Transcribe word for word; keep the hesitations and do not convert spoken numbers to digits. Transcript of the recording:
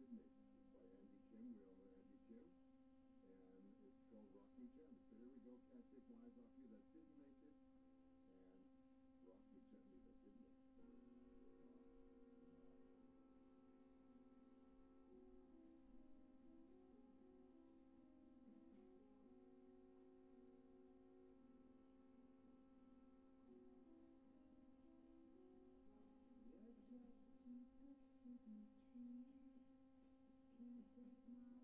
didn't make it. It's by Andy Kim. We all know Andy Kim. And it's called Rock Me Gently. So here we go. Can't Take My Eyes Off You. That didn't make it. And Rock Me Gently. That did make it. You're just too good to be true. Can't take my